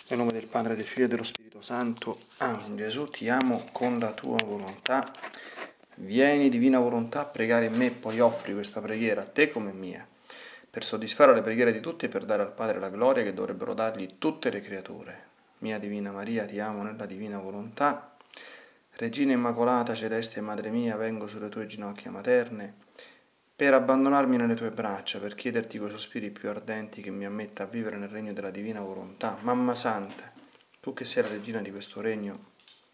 Nel nome del Padre, del Figlio e dello Spirito Santo. Amen. Gesù, ti amo con la tua volontà. Vieni, divina volontà, a pregare in me, poi offri questa preghiera a te come mia, per soddisfare le preghiere di tutti e per dare al Padre la gloria che dovrebbero dargli tutte le creature. Mia Divina Maria, ti amo nella divina volontà. Regina Immacolata, celeste Madre mia, vengo sulle tue ginocchia materne, per abbandonarmi nelle tue braccia, per chiederti coi sospiri più ardenti che mi ammetta a vivere nel regno della divina volontà. Mamma Santa, tu che sei la regina di questo regno,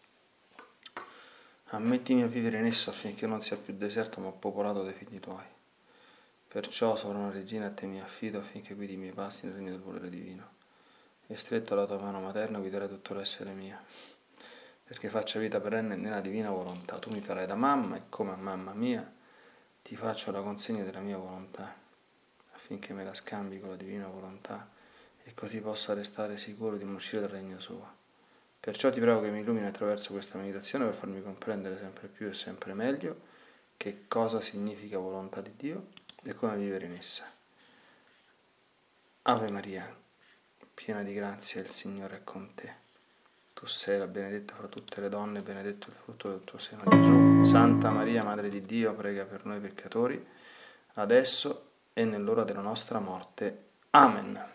ammettimi a vivere in esso affinché non sia più deserto ma popolato dai figli tuoi. Perciò, sovrana regina, a te mi affido affinché guidi i miei passi nel regno del volere divino. E stretto alla tua mano materna guiderai tutto l'essere mio, perché faccia vita perenne nella divina volontà. Tu mi farai da mamma e come a mamma mia ti faccio la consegna della mia volontà, affinché me la scambi con la divina volontà e così possa restare sicuro di non uscire dal regno suo. Perciò ti prego che mi illumini attraverso questa meditazione per farmi comprendere sempre più e sempre meglio che cosa significa volontà di Dio e come vivere in essa. Ave Maria, piena di grazia, il Signore è con te. Tu sei la benedetta fra tutte le donne, benedetto il frutto del tuo seno, Gesù. Santa Maria, Madre di Dio, prega per noi peccatori, adesso e nell'ora della nostra morte. Amen.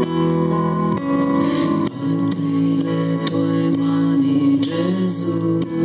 Le tue mani, Gesù.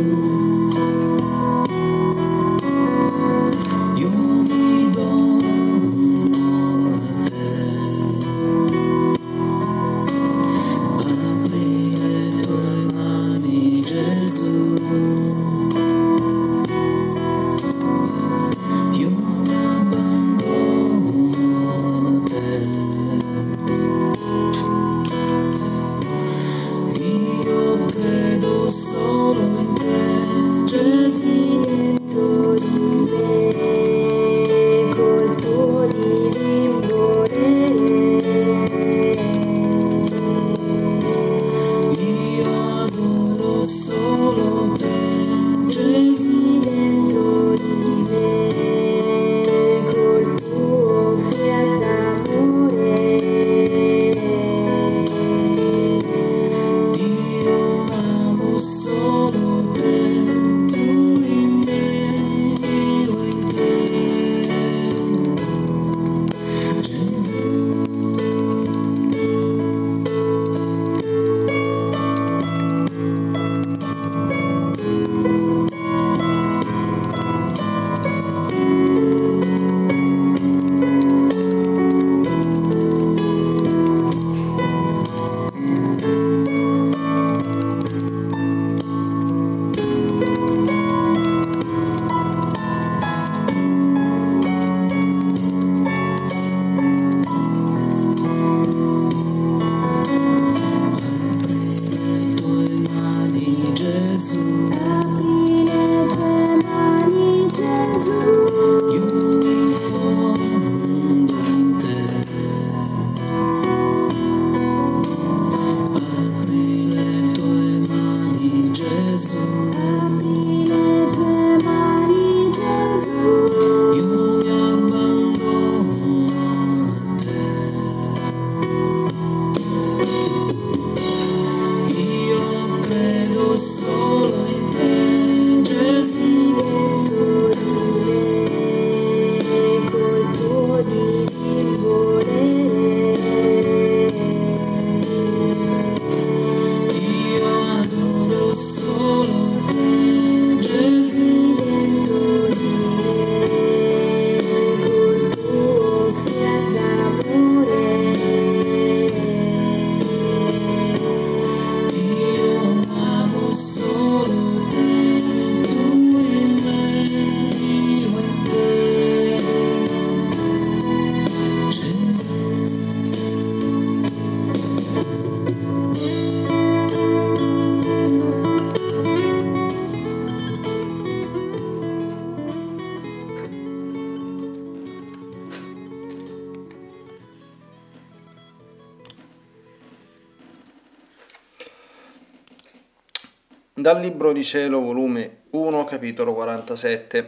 Dal Libro di Cielo, volume 1, capitolo 47.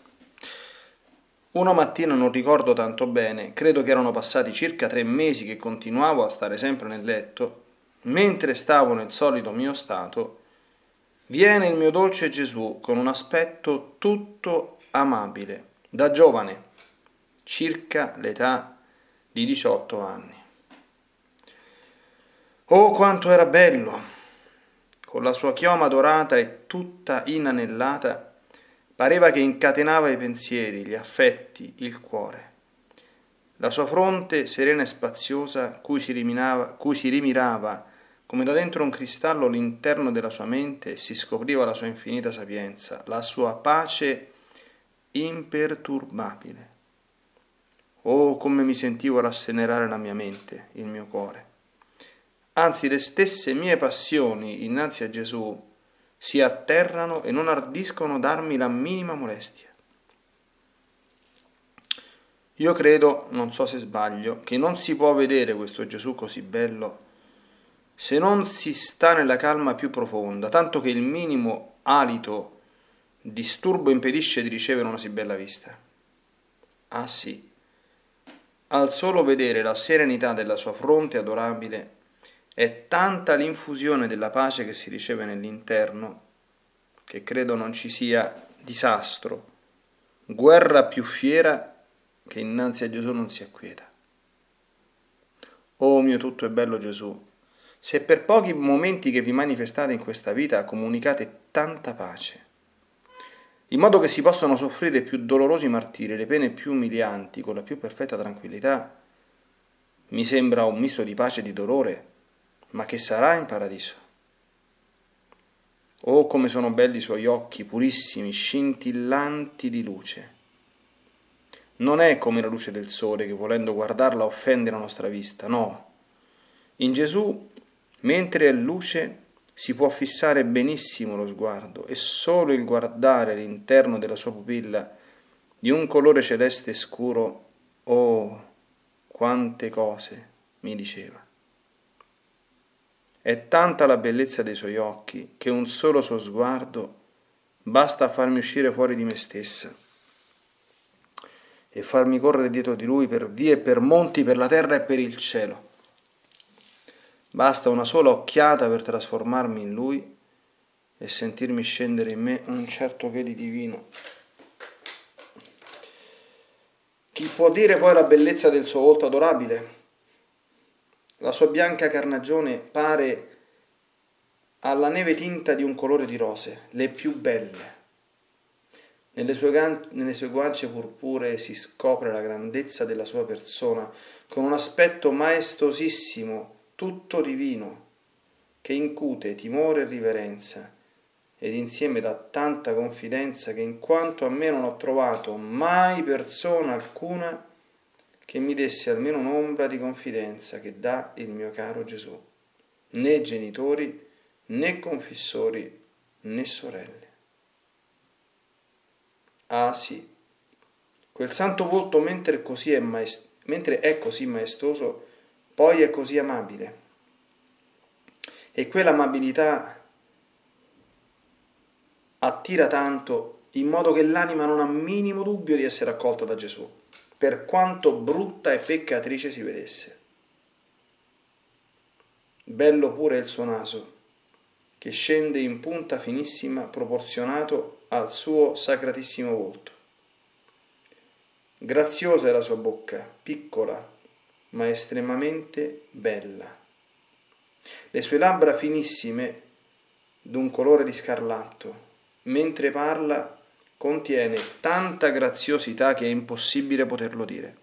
Una mattina, non ricordo tanto bene, credo che erano passati circa 3 mesi che continuavo a stare sempre nel letto, mentre stavo nel solito mio stato, viene il mio dolce Gesù con un aspetto tutto amabile, da giovane, circa l'età di 18 anni. Oh, quanto era bello! Con la sua chioma dorata e tutta inanellata, pareva che incatenava i pensieri, gli affetti, il cuore. La sua fronte serena e spaziosa, cui si rimirava come da dentro un cristallo l'interno della sua mente e si scopriva la sua infinita sapienza, la sua pace imperturbabile. Oh, come mi sentivo rasserenare la mia mente, il mio cuore. Anzi, le stesse mie passioni innanzi a Gesù si atterrano e non ardiscono darmi la minima molestia. Io credo, non so se sbaglio, che non si può vedere questo Gesù così bello se non si sta nella calma più profonda, tanto che il minimo alito disturbo impedisce di ricevere una sì bella vista. Ah sì, al solo vedere la serenità della sua fronte adorabile, è tanta l'infusione della pace che si riceve nell'interno, che credo non ci sia disastro, guerra più fiera che innanzi a Gesù non si acquieta. Oh mio tutto e bello Gesù, se per pochi momenti che vi manifestate in questa vita comunicate tanta pace, in modo che si possono soffrire i più dolorosi martiri, le pene più umilianti, con la più perfetta tranquillità, mi sembra un misto di pace e di dolore, ma che sarà in paradiso. Oh, come sono belli i suoi occhi, purissimi, scintillanti di luce. Non è come la luce del sole che volendo guardarla offende la nostra vista, no. In Gesù, mentre è luce, si può fissare benissimo lo sguardo e solo il guardare l'interno della sua pupilla di un colore celeste scuro, oh, quante cose mi diceva. È tanta la bellezza dei suoi occhi che un solo suo sguardo basta a farmi uscire fuori di me stessa e farmi correre dietro di lui per vie e per monti, per la terra e per il cielo. Basta una sola occhiata per trasformarmi in lui e sentirmi scendere in me un certo che di divino. Chi può dire poi la bellezza del suo volto adorabile? La sua bianca carnagione pare alla neve tinta di un colore di rose, le più belle. Nelle sue guance purpuree si scopre la grandezza della sua persona, con un aspetto maestosissimo, tutto divino, che incute timore e riverenza, ed insieme dà tanta confidenza che in quanto a me non ho trovato mai persona alcuna che mi desse almeno un'ombra di confidenza che dà il mio caro Gesù, né genitori, né confessori, né sorelle. Ah sì, quel santo volto mentre è così maestoso, poi è così amabile. E quell'amabilità attira tanto in modo che l'anima non ha minimo dubbio di essere accolta da Gesù, per quanto brutta e peccatrice si vedesse. Bello pure il suo naso, che scende in punta finissima proporzionato al suo sacratissimo volto. Graziosa è la sua bocca, piccola, ma estremamente bella. Le sue labbra finissime, d'un colore di scarlatto, mentre parla, contiene tanta graziosità che è impossibile poterlo dire.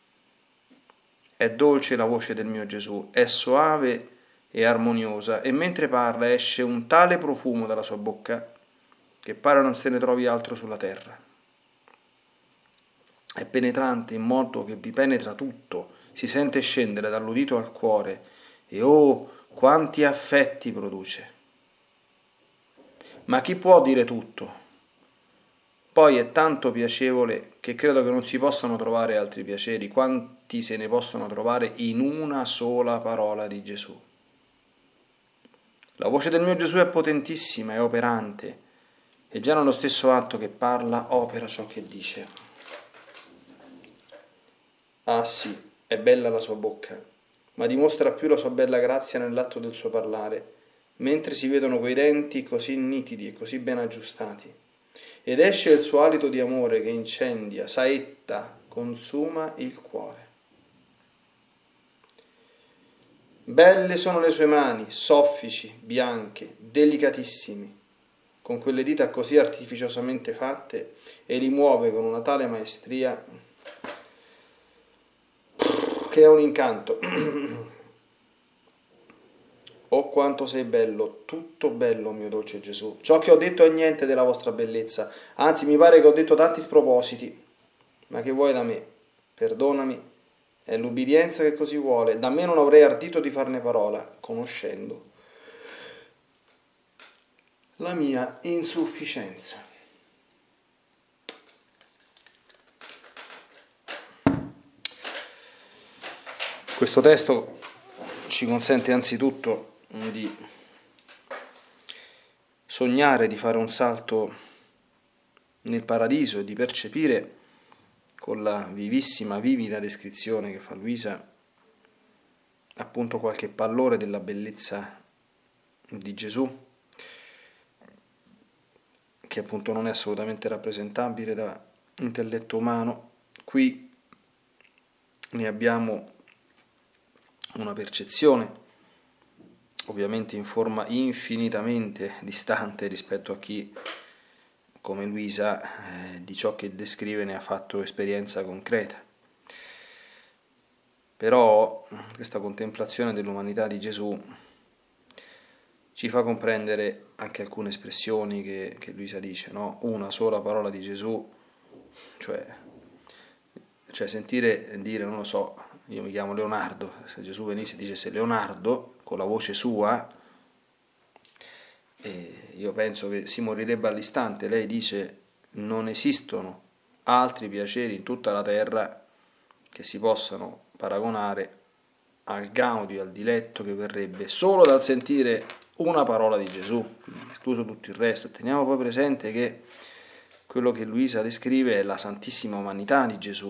È dolce la voce del mio Gesù, è soave e armoniosa, e mentre parla esce un tale profumo dalla sua bocca che pare non se ne trovi altro sulla terra. È penetrante in modo che vi penetra tutto, si sente scendere dall'udito al cuore e oh, quanti affetti produce. Ma chi può dire tutto? Poi è tanto piacevole che credo che non si possano trovare altri piaceri quanti se ne possono trovare in una sola parola di Gesù. La voce del mio Gesù è potentissima, è operante, e già nello stesso atto che parla opera ciò che dice. Ah sì, è bella la sua bocca, ma dimostra più la sua bella grazia nell'atto del suo parlare, mentre si vedono quei denti così nitidi e così ben aggiustati. Ed esce il suo alito di amore che incendia, saetta, consuma il cuore. Belle sono le sue mani, soffici, bianche, delicatissimi, con quelle dita così artificiosamente fatte, e li muove con una tale maestria che è un incanto. Oh quanto sei bello, tutto bello, mio dolce Gesù. Ciò che ho detto è niente della vostra bellezza, anzi mi pare che ho detto tanti spropositi. Ma che vuoi da me? Perdonami, è l'ubbidienza che così vuole. Da me non avrei ardito di farne parola, conoscendo la mia insufficienza. Questo testo ci consente anzitutto di sognare di fare un salto nel paradiso e di percepire con la vivissima, vivida descrizione che fa Luisa appunto qualche pallore della bellezza di Gesù, che appunto non è assolutamente rappresentabile da intelletto umano. Qui ne abbiamo una percezione ovviamente in forma infinitamente distante rispetto a chi come Luisa di ciò che descrive ne ha fatto esperienza concreta. Però questa contemplazione dell'umanità di Gesù ci fa comprendere anche alcune espressioni che Luisa dice, no? Una sola parola di Gesù, cioè sentire dire, non lo so, io mi chiamo Leonardo, se Gesù venisse e dicesse Leonardo con la voce sua, io penso che si morirebbe all'istante. Lei dice non esistono altri piaceri in tutta la terra che si possano paragonare al gaudio, al diletto che verrebbe solo dal sentire una parola di Gesù, quindi escluso tutto il resto. Teniamo poi presente che quello che Luisa descrive è la santissima umanità di Gesù.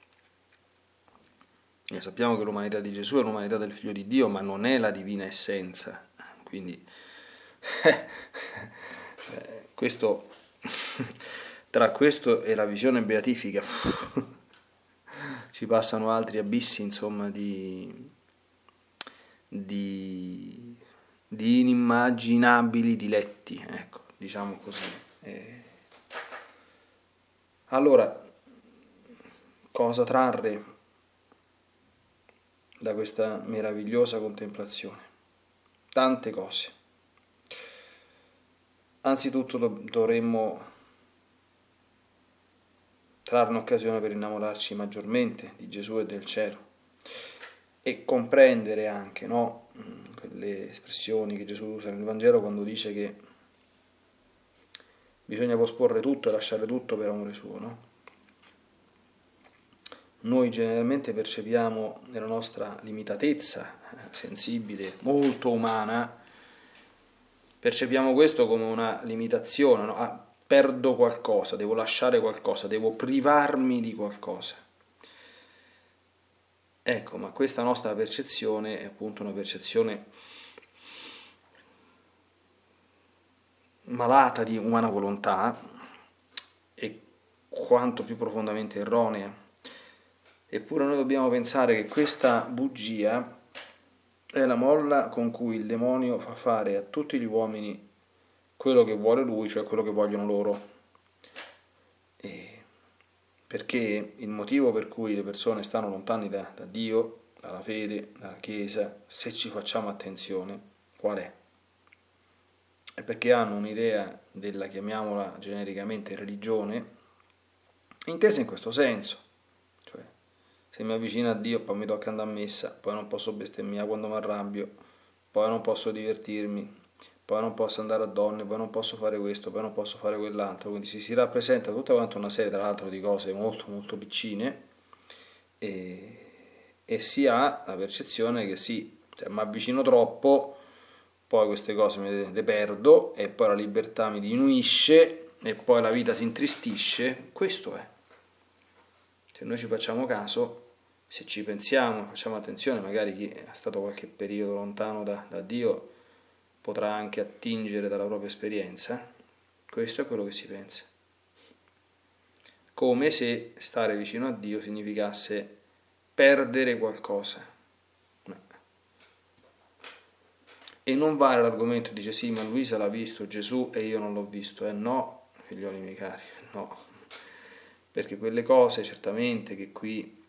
E sappiamo che l'umanità di Gesù è l'umanità del Figlio di Dio, ma non è la divina essenza. Quindi questo, tra questo e la visione beatifica ci passano altri abissi, insomma, di inimmaginabili diletti, ecco, diciamo così. Allora, cosa trarre da questa meravigliosa contemplazione? Tante cose. Anzitutto dovremmo trarne occasione per innamorarci maggiormente di Gesù e del cielo e comprendere anche, no, quelle espressioni che Gesù usa nel Vangelo quando dice che bisogna posporre tutto e lasciare tutto per amore suo, no? Noi generalmente percepiamo nella nostra limitatezza sensibile, molto umana, percepiamo questo come una limitazione, no? Ah, perdo qualcosa, devo lasciare qualcosa, devo privarmi di qualcosa. Ecco, ma questa nostra percezione è appunto una percezione malata di umana volontà e quanto più profondamente erronea. Eppure noi dobbiamo pensare che questa bugia è la molla con cui il demonio fa fare a tutti gli uomini quello che vuole lui, cioè quello che vogliono loro. Perché il motivo per cui le persone stanno lontani da Dio, dalla fede, dalla Chiesa, se ci facciamo attenzione, qual è? È perché hanno un'idea della, chiamiamola genericamente, religione, intesa in questo senso. Cioè, se mi avvicino a Dio, poi mi tocca andare a messa, poi non posso bestemmiare quando mi arrabbio, poi non posso divertirmi, poi non posso andare a donne, poi non posso fare questo, poi non posso fare quell'altro. Quindi si rappresenta tutta quanta una serie, tra l'altro, di cose molto molto piccine e si ha la percezione che sì, se mi avvicino troppo poi queste cose le perdo, e poi la libertà mi diminuisce, e poi la vita si intristisce. Questo è. Se noi ci facciamo caso, se ci pensiamo, facciamo attenzione, magari chi è stato qualche periodo lontano da Dio potrà anche attingere dalla propria esperienza. Questo è quello che si pensa. Come se stare vicino a Dio significasse perdere qualcosa. No. E non vale l'argomento, dice sì, ma Luisa l'ha visto Gesù e io non l'ho visto. No, figlioli miei cari, no. Perché quelle cose certamente che qui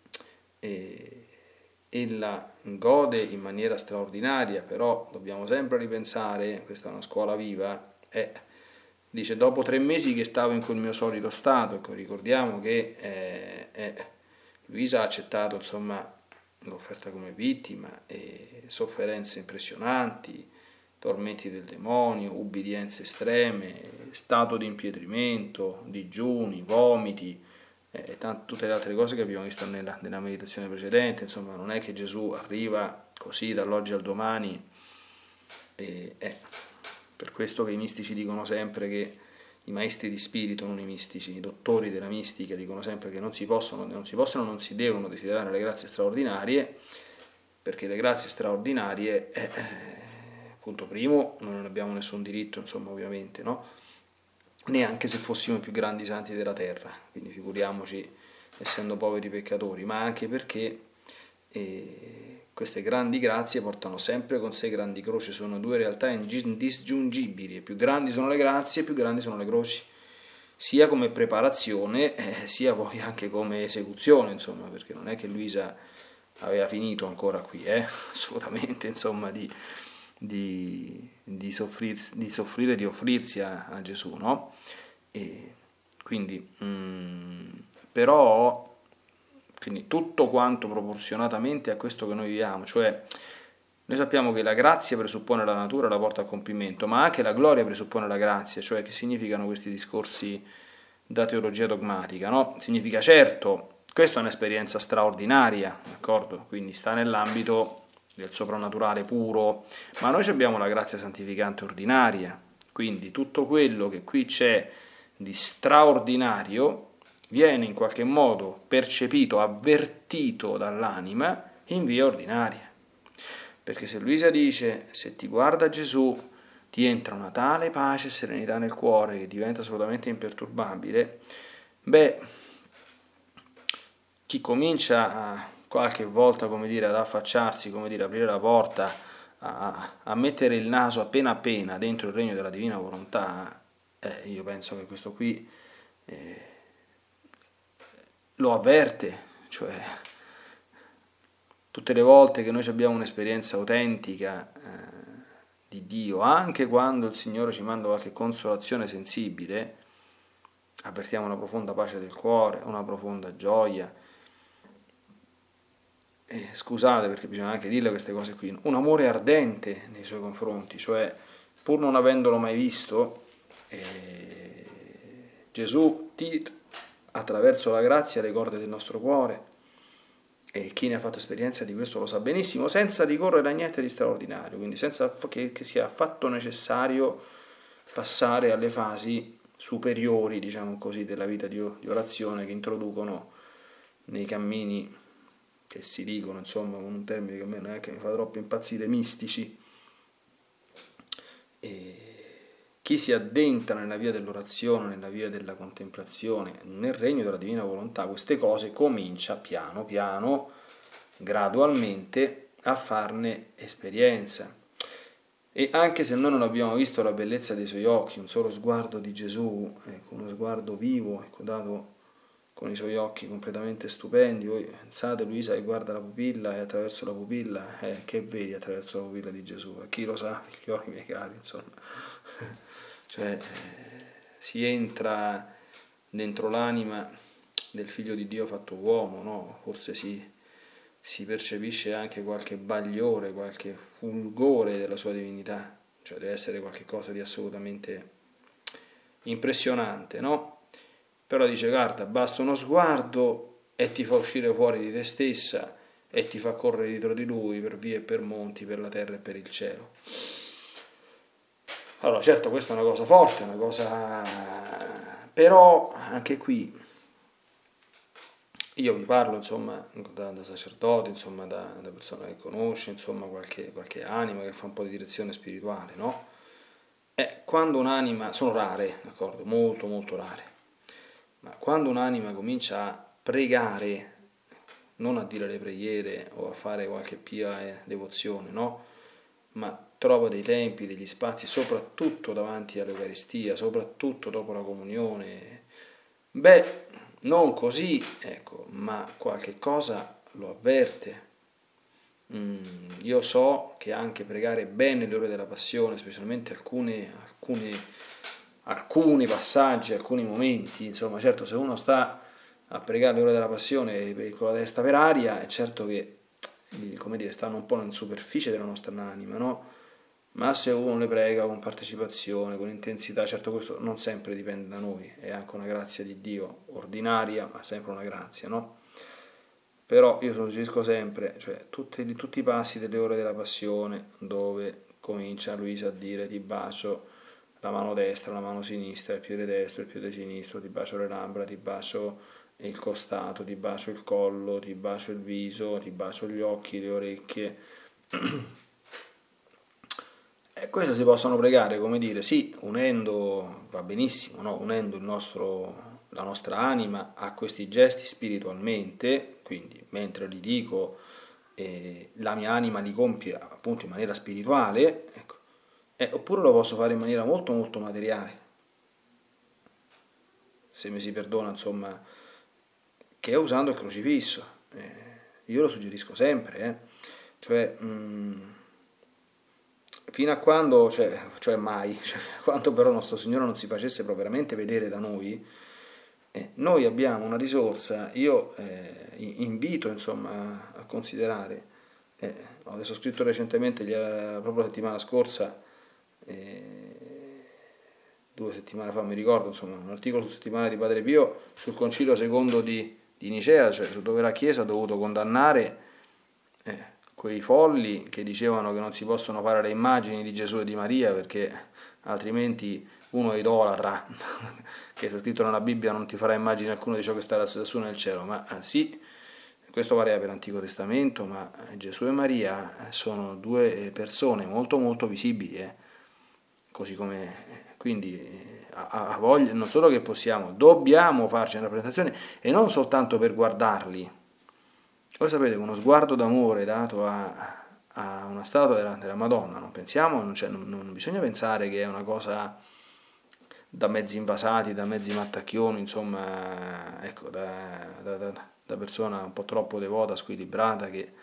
ella gode in maniera straordinaria, però dobbiamo sempre ripensare, questa è una scuola viva, dice dopo 3 mesi che stavo in quel mio solito stato, ecco, ricordiamo che Luisa ha accettato insomma l'offerta come vittima, sofferenze impressionanti, tormenti del demonio, ubbidienze estreme, stato di impietrimento, digiuni, vomiti, tutte le altre cose che abbiamo visto nella meditazione precedente. Insomma, non è che Gesù arriva così dall'oggi al domani. Per questo che i mistici dicono sempre che i maestri di spirito, non i mistici, i dottori della mistica, dicono sempre che non si devono desiderare le grazie straordinarie, perché le grazie straordinarie, punto primo, non abbiamo nessun diritto, insomma, ovviamente, no? Neanche se fossimo i più grandi santi della terra, quindi figuriamoci essendo poveri peccatori, ma anche perché queste grandi grazie portano sempre con sé grandi croci, sono due realtà indisgiungibili, e più grandi sono le grazie, più grandi sono le croci, sia come preparazione, sia poi anche come esecuzione, insomma, perché non è che Luisa aveva finito ancora qui, assolutamente, insomma, di soffrire, di offrirsi a Gesù, no? E quindi, però, quindi tutto quanto proporzionatamente a questo che noi viviamo, cioè noi sappiamo che la grazia presuppone la natura, la porta a compimento, ma anche la gloria presuppone la grazia, cioè che significano questi discorsi da teologia dogmatica, no? Significa certo, questa è un'esperienza straordinaria, d'accordo? Quindi sta nell'ambito del soprannaturale puro, ma noi abbiamo la grazia santificante ordinaria, quindi tutto quello che qui c'è di straordinario viene in qualche modo percepito, avvertito dall'anima in via ordinaria. Perché se Luisa dice, se ti guarda Gesù, ti entra una tale pace e serenità nel cuore che diventa assolutamente imperturbabile, chi comincia qualche volta, come dire, ad affacciarsi, come dire, aprire la porta, a mettere il naso appena appena dentro il regno della divina volontà, io penso che questo qui lo avverte, cioè tutte le volte che noi abbiamo un'esperienza autentica di Dio, anche quando il Signore ci manda qualche consolazione sensibile, avvertiamo una profonda pace del cuore, una profonda gioia. Scusate, perché bisogna anche dirle queste cose qui, un amore ardente nei suoi confronti, cioè pur non avendolo mai visto, Gesù attraverso la grazia le corde del nostro cuore, e chi ne ha fatto esperienza di questo lo sa benissimo, senza ricorrere a niente di straordinario, quindi senza che sia affatto necessario passare alle fasi superiori, diciamo così, della vita di orazione che introducono nei cammini che si dicono, insomma, con un termine che a me non è che mi fa troppo impazzire, mistici. Chi si addentra nella via dell'orazione, nella via della contemplazione, nel regno della divina volontà, queste cose comincia piano piano, gradualmente, a farne esperienza. E anche se noi non abbiamo visto la bellezza dei suoi occhi, un solo sguardo di Gesù, uno sguardo vivo, dato con i suoi occhi completamente stupendi, voi pensate, Luisa che guarda la pupilla, e attraverso la pupilla, che vedi attraverso la pupilla di Gesù? Chi lo sa, figlioli miei cari, insomma. Cioè, si entra dentro l'anima del Figlio di Dio fatto uomo, no? Forse si percepisce anche qualche bagliore, qualche fulgore della sua divinità, cioè deve essere qualcosa di assolutamente impressionante, no? Però dice, guarda, basta uno sguardo e ti fa uscire fuori di te stessa e ti fa correre dietro di lui per vie e per monti, per la terra e per il cielo. Allora, certo, questa è una cosa forte, una cosa... però anche qui io vi parlo, insomma, da sacerdote, insomma, da persona che conosce, insomma, qualche anima che fa un po' di direzione spirituale, no? Quando un'anima, sono rare, d'accordo, molto molto rare, ma quando un'anima comincia a pregare, non a dire le preghiere o a fare qualche pia devozione, no? Ma trova dei tempi, degli spazi, soprattutto davanti all'Eucaristia, soprattutto dopo la comunione. Beh, non così, ecco, ma qualche cosa lo avverte. Io so che anche pregare bene le ore della passione, specialmente alcuni passaggi, alcuni momenti, insomma, certo se uno sta a pregare le ore della passione con la testa per aria, è certo che, come dire, stanno un po' in superficie della nostra anima, no? Ma se uno le prega con partecipazione, con intensità, certo questo non sempre dipende da noi, è anche una grazia di Dio ordinaria, ma sempre una grazia, no? Però io suggerisco sempre, cioè tutti i passi delle ore della passione, dove comincia Luisa a dire ti bacio la mano destra, la mano sinistra, il piede destro, il piede sinistro, ti bacio le labbra, ti bacio il costato, ti bacio il collo, ti bacio il viso, ti bacio gli occhi, le orecchie. E queste si possono pregare, come dire, sì, unendo, va benissimo, no? Unendo la nostra anima a questi gesti spiritualmente, quindi mentre li dico, la mia anima li compie appunto in maniera spirituale, ecco. Oppure lo posso fare in maniera molto molto materiale, se mi si perdona, insomma, che è usando il crocifisso. Io lo suggerisco sempre, cioè... fino a quando, cioè mai, cioè fino a quando però nostro Signore non si facesse propriamente vedere da noi, noi abbiamo una risorsa, io invito insomma a considerare, adesso ho scritto recentemente, proprio la settimana scorsa, 2 settimane fa mi ricordo, insomma, un articolo su settimana di Padre Pio sul Concilio secondo di Nicea, cioè su dove la Chiesa ha dovuto condannare quei folli che dicevano che non si possono fare le immagini di Gesù e di Maria perché altrimenti uno è idolatra, che è scritto nella Bibbia non ti farà immagine alcuno di ciò che sta lassù nel cielo, ma sì, questo valeva per l'Antico Testamento, ma Gesù e Maria sono due persone molto molto visibili, così come quindi a voglia, non solo che possiamo, dobbiamo farci una rappresentazione e non soltanto per guardarli. Voi sapete che uno sguardo d'amore dato a una statua della Madonna, non pensiamo, non bisogna pensare che è una cosa da mezzi invasati, da mezzi mattacchioni, insomma, ecco, da persona un po' troppo devota, squilibrata, che...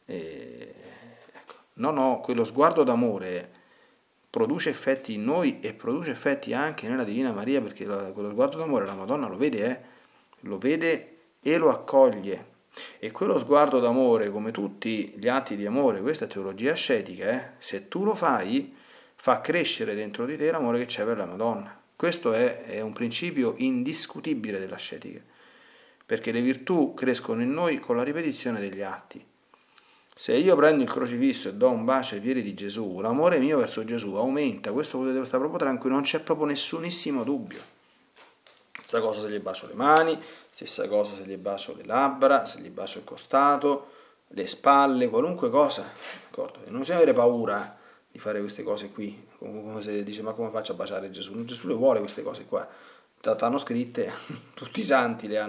ecco. No, quello sguardo d'amore produce effetti in noi e produce effetti anche nella Divina Maria, perché quello sguardo d'amore la Madonna lo vede e lo accoglie. E quello sguardo d'amore, come tutti gli atti di amore, questa è teologia ascetica, se tu lo fai, fa crescere dentro di te l'amore che c'è per la Madonna. Questo è un principio indiscutibile dell'ascetica, perché le virtù crescono in noi con la ripetizione degli atti. Se io prendo il crocifisso e do un bacio ai piedi di Gesù, l'amore mio verso Gesù aumenta, questo potete stare proprio tranquillo, non c'è proprio nessunissimo dubbio. Stessa cosa se gli bacio le mani, stessa cosa se gli bacio le labbra, se gli bacio il costato, le spalle, qualunque cosa, d'accordo? E non bisogna avere paura di fare queste cose qui, come se dice ma come faccio a baciare Gesù? Gesù le vuole queste cose qua, t'hanno scritte, tutti i santi le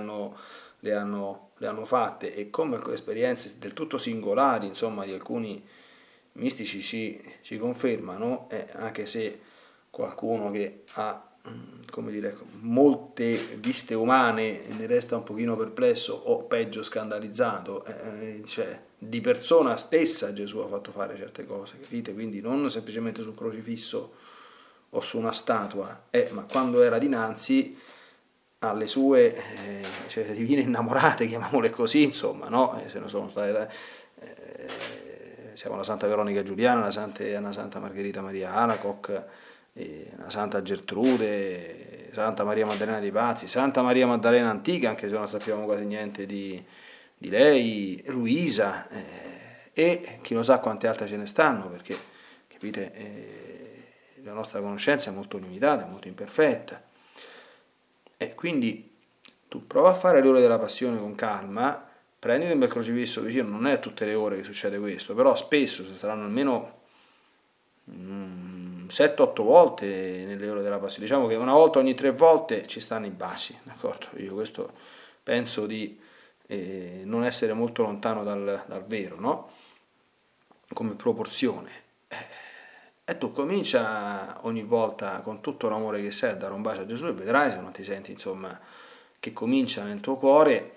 hanno fatte e come esperienze del tutto singolari, insomma, di alcuni mistici ci confermano, anche se qualcuno che ha come dire, molte viste umane ne resta un pochino perplesso o peggio scandalizzato, cioè di persona stessa Gesù ha fatto fare certe cose, capite? Quindi non semplicemente sul crocifisso o su una statua, ma quando era dinanzi alle sue cioè, divine innamorate, chiamiamole così, insomma, no? Se ne sono state siamo la Santa Veronica Giuliana, la Santa Margherita Maria Alacoque, la Santa Gertrude, Santa Maria Maddalena dei Pazzi, Santa Maria Maddalena Antica, anche se non sappiamo quasi niente di lei, Luisa, e chi lo sa quante altre ce ne stanno, perché capite, la nostra conoscenza è molto limitata, è molto imperfetta. E quindi tu prova a fare le ore della passione con calma, prenditi un bel crocifisso vicino, non è tutte le ore che succede questo, però spesso, se saranno almeno 7-8 volte nelle ore della passione, diciamo che una volta ogni 3 volte ci stanno i baci, d'accordo? Io questo penso di non essere molto lontano dal vero, no? Come proporzione. E tu comincia ogni volta con tutto l'amore che sei a dare un bacio a Gesù e vedrai se non ti senti, insomma, che comincia nel tuo cuore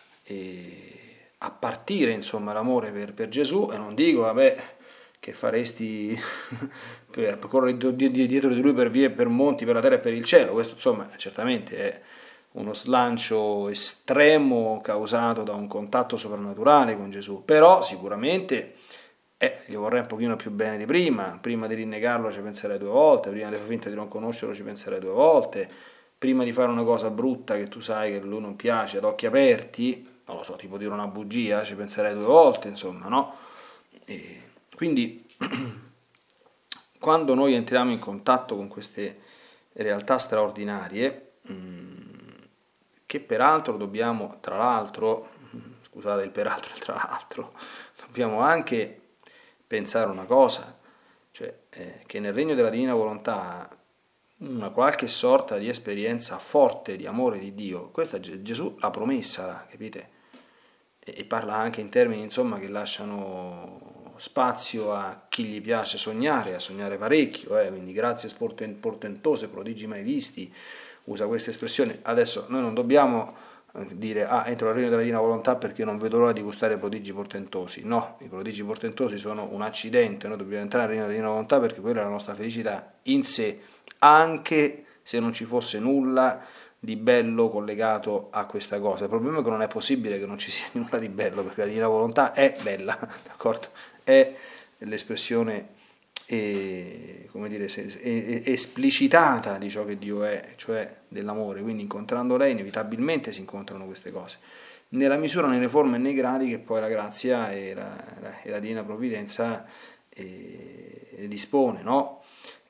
a partire, insomma, l'amore per Gesù. E non dico, vabbè, che faresti per correre dietro di lui per vie e per monti, per la terra e per il cielo. Questo, insomma, certamente è uno slancio estremo causato da un contatto soprannaturale con Gesù, però sicuramente gli vorrei un pochino più bene di prima di rinnegarlo ci penserei 2 volte, prima di far finta di non conoscerlo ci penserei 2 volte, prima di fare una cosa brutta che tu sai che a lui non piace ad occhi aperti, non lo so, tipo dire una bugia, ci penserei 2 volte, insomma, no? E quindi quando noi entriamo in contatto con queste realtà straordinarie, che peraltro dobbiamo, tra l'altro, scusate il peraltro e il tra l'altro, dobbiamo anche pensare una cosa, cioè che nel regno della divina volontà una qualche sorta di esperienza forte di amore di Dio, questa Gesù l'ha promessa, capite? E parla anche in termini, insomma, che lasciano spazio a chi gli piace sognare, a sognare parecchio, quindi grazie portentose, prodigi mai visti, usa questa espressione. Adesso noi non dobbiamo dire entro nel regno della divina volontà perché non vedo l'ora di gustare prodigi portentosi. No, i prodigi portentosi sono un accidente, noi dobbiamo entrare nel regno della divina volontà perché quella è la nostra felicità in sé, anche se non ci fosse nulla di bello collegato a questa cosa. Il problema è che non è possibile che non ci sia nulla di bello, perché la divina volontà è bella, d'accordo? È l'espressione come dire, esplicitata di ciò che Dio è, cioè dell'amore, quindi incontrando lei inevitabilmente si incontrano queste cose, nella misura, nelle forme e nei gradi che poi la grazia e la divina provvidenza dispone, no?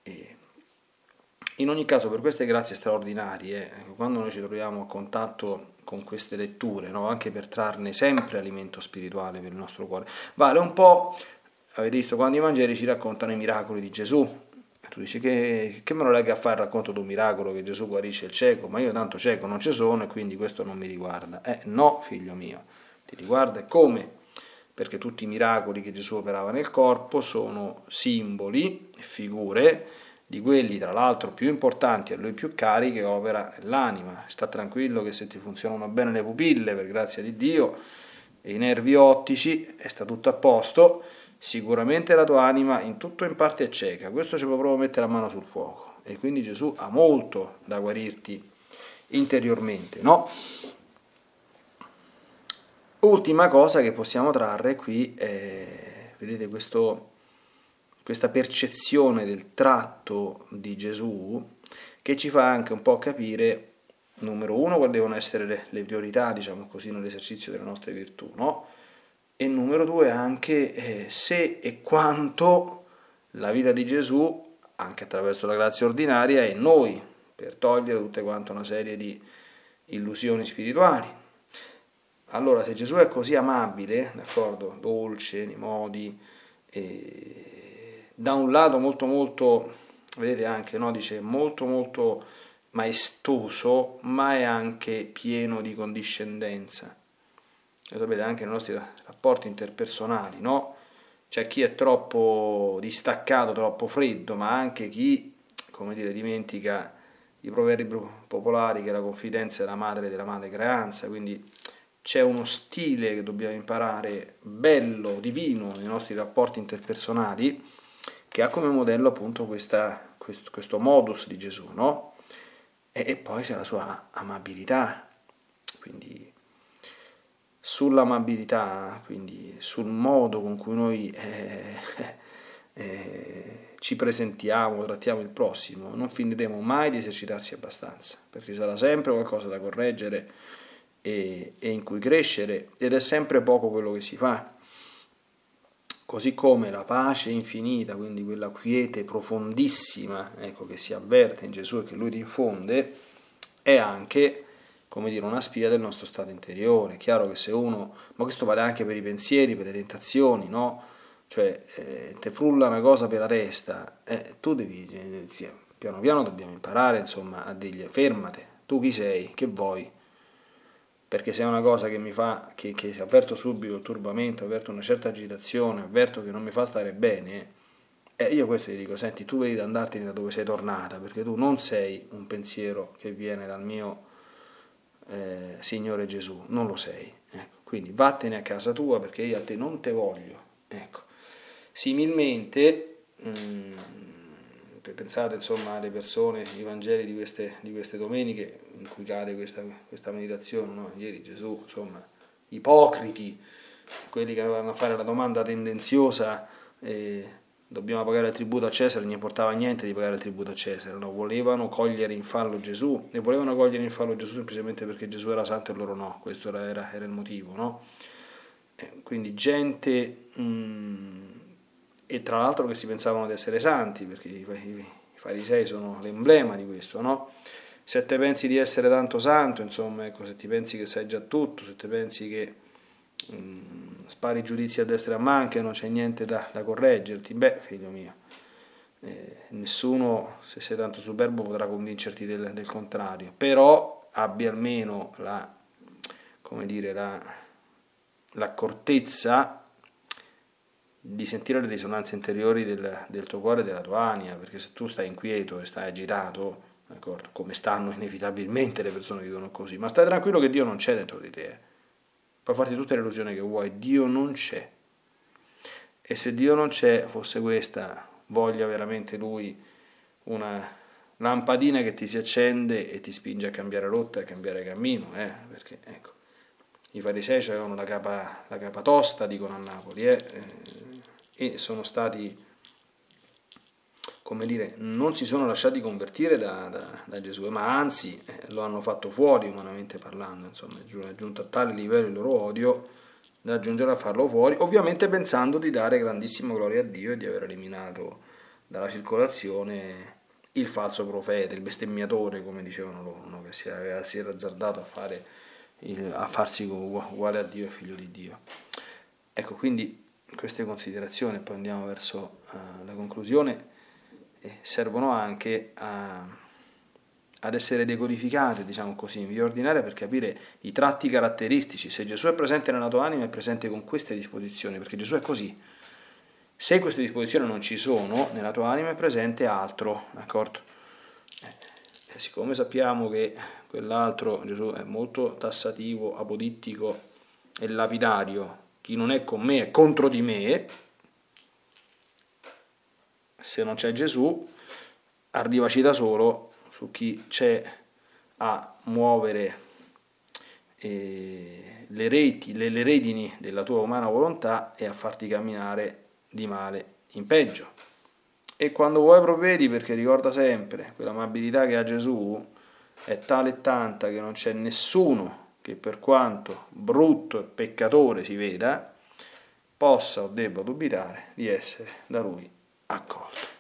In ogni caso, per queste grazie straordinarie, quando noi ci troviamo a contatto con queste letture, no? Anche per trarne sempre alimento spirituale per il nostro cuore, vale un po', avete visto, quando i Vangeli ci raccontano i miracoli di Gesù, e tu dici che me lo leghi a fare il racconto di un miracolo che Gesù guarisce il cieco, ma io tanto cieco non ci sono e quindi questo non mi riguarda. No, figlio mio, ti riguarda e come? Perché tutti i miracoli che Gesù operava nel corpo sono simboli, figure, di quelli tra l'altro più importanti e a lui più cari che opera nell'anima. Sta tranquillo che se ti funzionano bene le pupille, per grazia di Dio, e i nervi ottici, e sta tutto a posto, sicuramente la tua anima in tutto e in parte è cieca. Questo ci può proprio mettere la mano sul fuoco. E quindi Gesù ha molto da guarirti interiormente, no? Ultima cosa che possiamo trarre qui è, vedete, questa percezione del tratto di Gesù che ci fa anche un po' capire, numero uno, quali devono essere le priorità, diciamo così, nell'esercizio delle nostre virtù, no? E numero due anche se e quanto la vita di Gesù, anche attraverso la grazia ordinaria, è in noi, per togliere tutte quante una serie di illusioni spirituali. Allora, se Gesù è così amabile, d'accordo, dolce nei modi, da un lato molto molto, vedete anche, no, dice molto molto maestoso, ma è anche pieno di condiscendenza. Lo sapete anche nei nostri rapporti interpersonali, no? C'è chi è troppo distaccato, troppo freddo, ma anche chi, come dire, dimentica i proverbi popolari che la confidenza è la madre della male creanza, quindi c'è uno stile che dobbiamo imparare, bello, divino, nei nostri rapporti interpersonali, che ha come modello appunto questo modus di Gesù, no? E poi c'è la sua amabilità, quindi sull'amabilità, quindi sul modo con cui noi ci presentiamo, trattiamo il prossimo, non finiremo mai di esercitarsi abbastanza, perché ci sarà sempre qualcosa da correggere e in cui crescere, ed è sempre poco quello che si fa. Così come la pace infinita, quindi quella quiete profondissima, ecco, che si avverte in Gesù e che Lui rinfonde, è anche, come dire, una spia del nostro stato interiore. È chiaro che se uno, ma questo vale anche per i pensieri, per le tentazioni, no? Cioè, te frulla una cosa per la testa, tu devi, piano piano dobbiamo imparare, insomma, a dirgli, fermate, tu chi sei, che vuoi? Perché se è una cosa che mi fa, che se avverto subito il turbamento, avverto una certa agitazione, avverto che non mi fa stare bene, io questo gli dico, senti, tu vedi di andartene da dove sei tornata, perché tu non sei un pensiero che viene dal mio Signore Gesù, non lo sei. Ecco. Quindi vattene a casa tua perché io a te non te voglio. Ecco. Similmente, pensate insomma alle persone, i Vangeli di queste domeniche in cui cade questa meditazione, no? Ieri Gesù, insomma, ipocriti, quelli che avevano a fare la domanda tendenziosa, dobbiamo pagare il tributo a Cesare, non gli importava niente di pagare il tributo a Cesare, no? Volevano cogliere in fallo Gesù, e volevano cogliere in fallo Gesù semplicemente perché Gesù era santo e loro no, questo era il motivo, no? Quindi gente, e tra l'altro che si pensavano di essere santi, perché i farisei sono l'emblema di questo, no? Se te pensi di essere tanto santo, insomma, ecco, se ti pensi che sai già tutto, se te pensi che spari giudizi a destra e a manca e non c'è niente da correggerti, beh, figlio mio, nessuno, se sei tanto superbo, potrà convincerti del contrario, però abbi almeno come dire, l'accortezza di sentire le risonanze interiori del tuo cuore e della tua anima, perché se tu stai inquieto e stai agitato, d'accordo, come stanno inevitabilmente le persone che vivono così, ma stai tranquillo che Dio non c'è dentro di te, puoi farti tutte le illusioni che vuoi, Dio non c'è. E se Dio non c'è, fosse questa voglia veramente Lui, una lampadina che ti si accende e ti spinge a cambiare rotta e a cambiare cammino, perché ecco, i farisei avevano la capa tosta, dicono a Napoli, e sono stati, come dire, non si sono lasciati convertire da Gesù, ma anzi lo hanno fatto fuori umanamente parlando, insomma, è giunto a tale livello il loro odio da giungere a farlo fuori, ovviamente pensando di dare grandissima gloria a Dio e di aver eliminato dalla circolazione il falso profeta, il bestemmiatore, come dicevano loro, no? Che si era azzardato a farsi uguale a Dio e figlio di Dio. Ecco, quindi queste considerazioni, poi andiamo verso la conclusione, servono anche ad essere decodificate, diciamo così, in via ordinaria per capire i tratti caratteristici. Se Gesù è presente nella tua anima, è presente con queste disposizioni, perché Gesù è così. Se queste disposizioni non ci sono, nella tua anima è presente altro, d'accordo? Siccome sappiamo che quell'altro, Gesù, è molto tassativo, apodittico e lapidario, chi non è con me è contro di me, se non c'è Gesù, arrivaci da solo su chi c'è a muovere le redini della tua umana volontà e a farti camminare di male in peggio. E quando vuoi provvedi, perché ricorda sempre, quell'amabilità che ha Gesù è tale e tanta che non c'è nessuno che per quanto brutto e peccatore si veda, possa o debba dubitare di essere da lui accolto.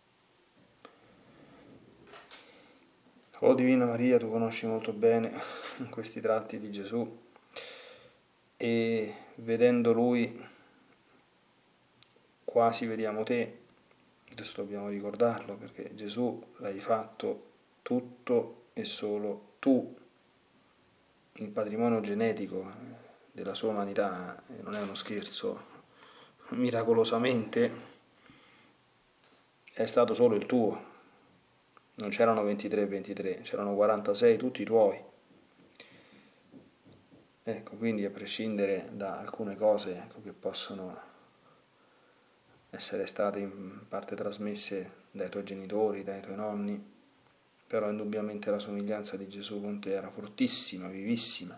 O Divina Maria, tu conosci molto bene in questi tratti di Gesù, e vedendo Lui quasi vediamo te. Adesso dobbiamo ricordarlo, perché Gesù l'hai fatto tutto e solo tu. Il patrimonio genetico della sua umanità non è uno scherzo, miracolosamente è stato solo il tuo. Non c'erano 23 e 23, c'erano 46 tutti i tuoi. Ecco, quindi a prescindere da alcune cose, ecco, che possono essere state in parte trasmesse dai tuoi genitori, dai tuoi nonni, però indubbiamente la somiglianza di Gesù con te era fortissima, vivissima.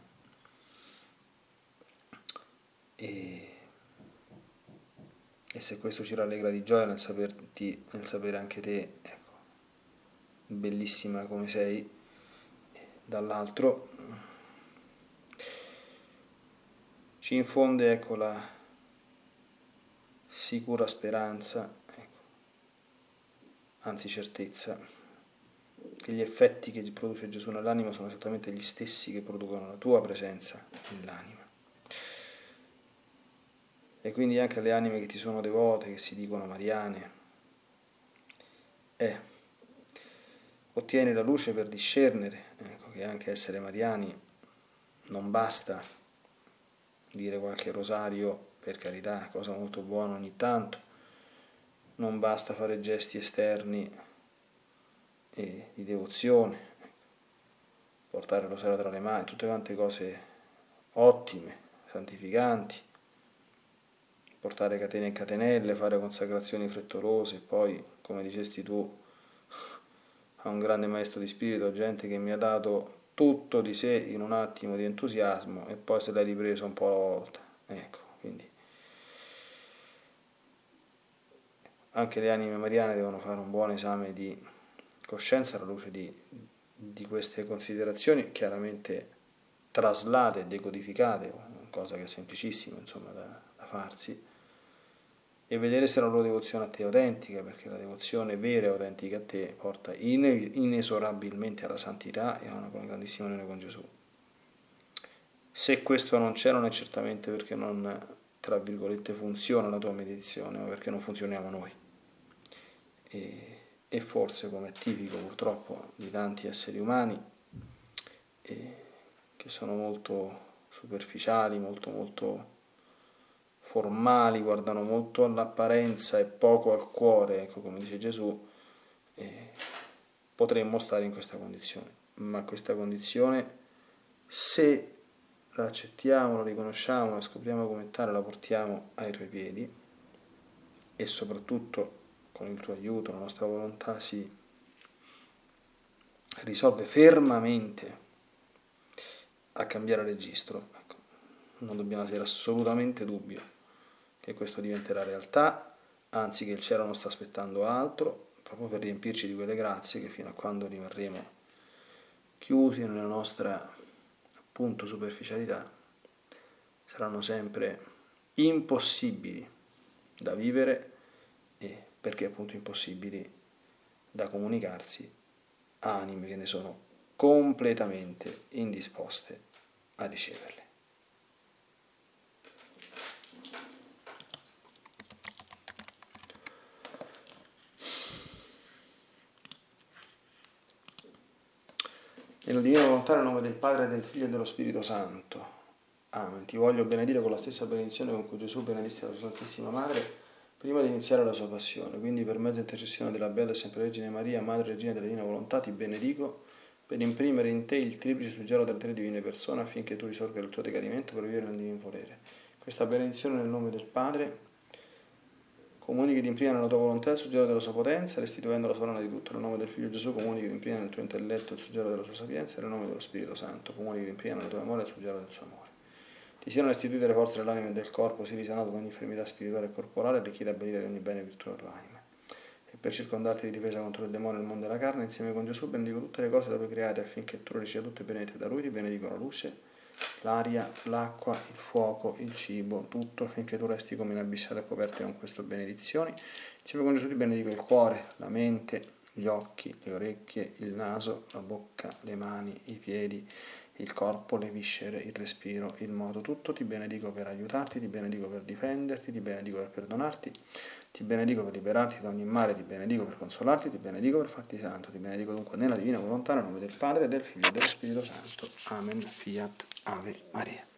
E se questo ci rallegra di gioia nel sapere anche te, ecco, bellissima come sei, dall'altro ci infonde, ecco, la sicura speranza, ecco, anzi certezza, che gli effetti che produce Gesù nell'anima sono esattamente gli stessi che producono la tua presenza nell'anima. E quindi anche alle anime che ti sono devote, che si dicono mariane, ottieni la luce per discernere, ecco, che anche essere mariani non basta dire qualche rosario, per carità, cosa molto buona ogni tanto, non basta fare gesti esterni e di devozione, portare il rosario tra le mani, tutte quante cose ottime, santificanti, portare catene e catenelle, fare consacrazioni frettolose, poi, come dicesti tu, a un grande maestro di spirito, gente che mi ha dato tutto di sé in un attimo di entusiasmo e poi se l'ha ripreso un po' alla volta. Ecco, quindi anche le anime mariane devono fare un buon esame di coscienza alla luce di queste considerazioni, chiaramente traslate e decodificate, cosa che è semplicissima, insomma, da farsi, e vedere se la loro devozione a te è autentica, perché la devozione vera e autentica a te porta inesorabilmente alla santità e a una grandissima unione con Gesù. Se questo non c'è, non è certamente perché non, tra virgolette, funziona la tua meditazione, ma perché non funzioniamo noi. E forse, come è tipico purtroppo di tanti esseri umani, che sono molto superficiali, molto formali, guardano molto all'apparenza e poco al cuore, ecco, come dice Gesù, potremmo stare in questa condizione. Ma questa condizione, se la accettiamo, la riconosciamo, la scopriamo come tale, la portiamo ai tuoi piedi, e soprattutto con il tuo aiuto la nostra volontà si risolve fermamente a cambiare registro. Ecco, non dobbiamo avere assolutamente dubbio che questo diventerà realtà, anzi che il cielo non sta aspettando altro, proprio per riempirci di quelle grazie che fino a quando rimarremo chiusi nella nostra, appunto, superficialità, saranno sempre impossibili da vivere, e perché appunto impossibili da comunicarsi a anime che ne sono completamente indisposte a riceverle. Nella divina volontà, nel nome del Padre, del Figlio e dello Spirito Santo. Amen. Ti voglio benedire con la stessa benedizione con cui Gesù benedisse la sua Santissima Madre prima di iniziare la sua passione. Quindi, per mezzo intercessione della Beata e Sempre Vergine Maria, Madre e Regina della Divina Volontà, ti benedico per imprimere in te il triplice suggello delle tre divine persone, affinché tu risolga il tuo decadimento per vivere nel divino volere. Questa benedizione nel nome del Padre comunichi di imprima nella tua volontà il suggello della sua potenza, restituendo la sovrana di tutto. Nel nome del Figlio Gesù comunichi di imprima nel tuo intelletto il suggello della sua sapienza, e nel nome dello Spirito Santo comunichi di imprima nel tuo amore il suggello del suo amore. Ti siano restituite le forze dell'anima e del corpo, si risanato da ogni infermità spirituale e corporale, e arricchita e benedita di ogni bene e virtù della tua anima. E per circondarti di difesa contro il demonio e il mondo della carne, insieme con Gesù benedico tutte le cose da lui create, affinché tu le riceva tutte benedette da lui. Ti benedico la luce, l'aria, l'acqua, il fuoco, il cibo, tutto, affinché tu resti come inabissate e coperte con queste benedizioni. Insieme con Gesù ti benedico il cuore, la mente, gli occhi, le orecchie, il naso, la bocca, le mani, i piedi, il corpo, le viscere, il respiro, il modo, tutto. Ti benedico per aiutarti, ti benedico per difenderti, ti benedico per perdonarti, ti benedico per liberarti da ogni male, ti benedico per consolarti, ti benedico per farti santo, ti benedico dunque nella divina volontà, nel nome del Padre, del Figlio e dello Spirito Santo. Amen. Fiat. Ave Maria.